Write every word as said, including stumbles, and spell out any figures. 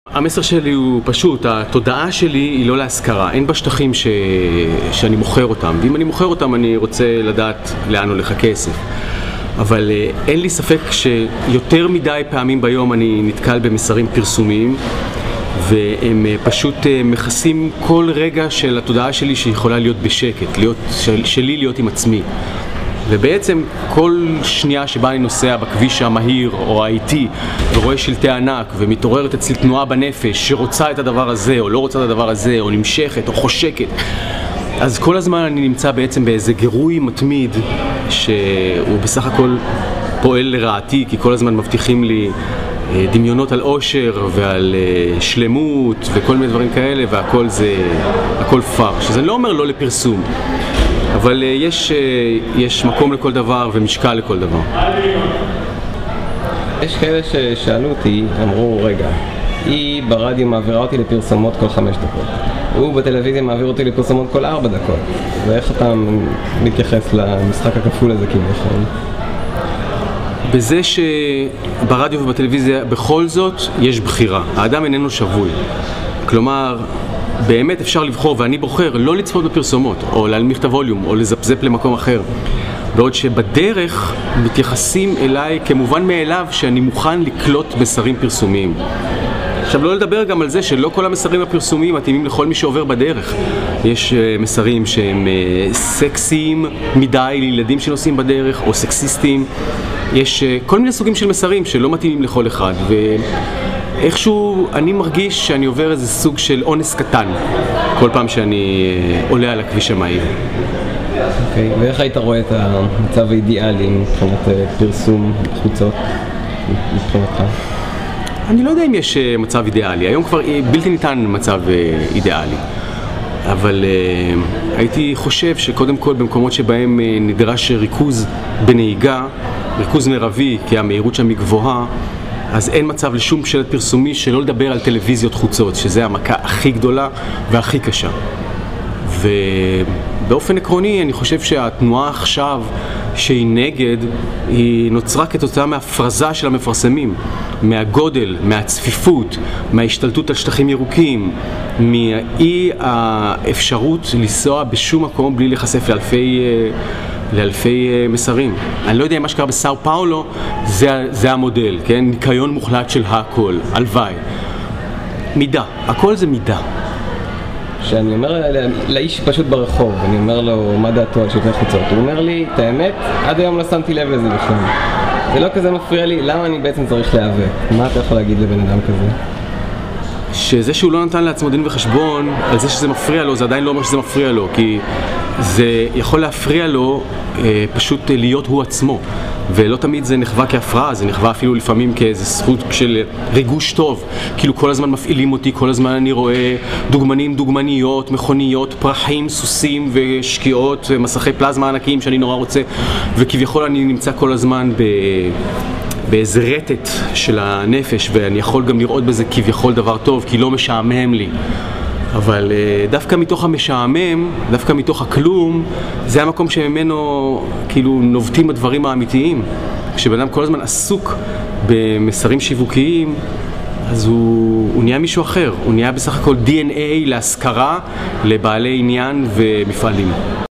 המסר שלי הוא פשוט, התודעה שלי היא לא להשכרה, אין בשטחים ש... שאני מוכר אותם, ואם אני מוכר אותם אני רוצה לדעת לאן הולך הכסף. אבל אין לי ספק שיותר מדי פעמים ביום אני נתקל במסרים פרסומיים, והם פשוט מכסים כל רגע של התודעה שלי שיכולה להיות בשקט, להיות, של, שלי להיות עם עצמי. ובעצם כל שנייה שבה אני נוסע בכביש המהיר או האיטי ורואה שלטי ענק ומתעוררת אצלי תנועה בנפש שרוצה את הדבר הזה או לא רוצה את הדבר הזה או נמשכת או חושקת, אז כל הזמן אני נמצא בעצם באיזה גירוי מתמיד שהוא בסך הכל פועל לרעתי, כי כל הזמן מבטיחים לי דמיונות על אושר ועל שלמות וכל מיני דברים כאלה, והכל זה, הכל פאר, שזה לא אומר לא לפרסום, אבל יש, יש מקום לכל דבר ומשקל לכל דבר. יש כאלה ששאלו אותי, אמרו, רגע, היא ברדיו מעבירה אותי לפרסומות כל חמש דקות. הוא בטלוויזיה מעביר אותי לפרסומות כל ארבע דקות. ואיך אתה מתייחס למשחק הכפול הזה כביכול? בזה שברדיו ובטלוויזיה בכל זאת יש בחירה. האדם איננו שבוי. כלומר, באמת אפשר לבחור, ואני בוחר לא לצפות בפרסומות, או להנמיך את הווליום, או לזפזפ למקום אחר. בעוד שבדרך מתייחסים אליי כמובן מאליו שאני מוכן לקלוט מסרים פרסומיים. עכשיו, לא לדבר גם על זה שלא כל המסרים הפרסומיים מתאימים לכל מי שעובר בדרך. יש uh, מסרים שהם uh, סקסיים מדי לילדים שנוסעים בדרך, או סקסיסטיים. יש uh, כל מיני סוגים של מסרים שלא מתאימים לכל אחד, ואיכשהו אני מרגיש שאני עובר איזה סוג של אונס קטן כל פעם שאני uh, עולה על הכביש המהיר. אוקיי, okay. ואיך היית רואה את המצב האידיאלי מבחינת uh, פרסום חוצות מבחינתך? אני לא יודע אם יש מצב אידיאלי, היום כבר בלתי ניתן מצב אידיאלי, אבל uh, הייתי חושב שקודם כל במקומות שבהם uh, נדרש ריכוז בנהיגה, ריכוז מרבי, כי המהירות שם היא גבוהה, אז אין מצב לשום שלט פרסומי שלא לדבר על טלוויזיות חוצות, שזה המכה הכי גדולה והכי קשה. ובאופן עקרוני אני חושב שהתנועה עכשיו שהיא נגד, היא נוצרה כתוצאה מהפרזה של המפרסמים, מהגודל, מהצפיפות, מההשתלטות על שטחים ירוקים, מאי האפשרות לנסוע בשום מקום בלי לחשף לאלפי, לאלפי מסרים. אני לא יודע אם מה שקרה בסאו פאולו זה, זה המודל, כן? ניקיון מוחלט של הכל, הלוואי. מידה, הכל זה מידה. שאני אומר לאיש פשוט ברחוב, אני אומר לו מה דעתו על שלטי חוצות, הוא אומר לי, את האמת, עד היום לא שמתי לב לזה בכלל. זה לא כזה מפריע לי, למה אני בעצם צריך להיאבק? מה אתה יכול להגיד לבן אדם כזה? שזה שהוא לא נתן לעצמו דין וחשבון על זה שזה מפריע לו, זה עדיין לא אומר שזה מפריע לו, כי זה יכול להפריע לו אה, פשוט להיות הוא עצמו, ולא תמיד זה נחווה כהפרעה, זה נחווה אפילו לפעמים כאיזה זכות של ריגוש טוב, כאילו כל הזמן מפעילים אותי, כל הזמן אני רואה דוגמנים, דוגמניות, מכוניות, פרחים, סוסים ושקיעות, מסכי פלזמה ענקיים שאני נורא רוצה, וכביכול אני נמצא כל הזמן ב... באיזה רטט של הנפש, ואני יכול גם לראות בזה כביכול דבר טוב, כי לא משעמם לי. אבל דווקא מתוך המשעמם, דווקא מתוך הכלום, זה המקום שממנו כאילו נובטים הדברים האמיתיים. כשבן אדם כל הזמן עסוק במסרים שיווקיים, אז הוא, הוא נהיה מישהו אחר. הוא נהיה בסך הכל די אן איי להשכרה לבעלי עניין ומפעלים.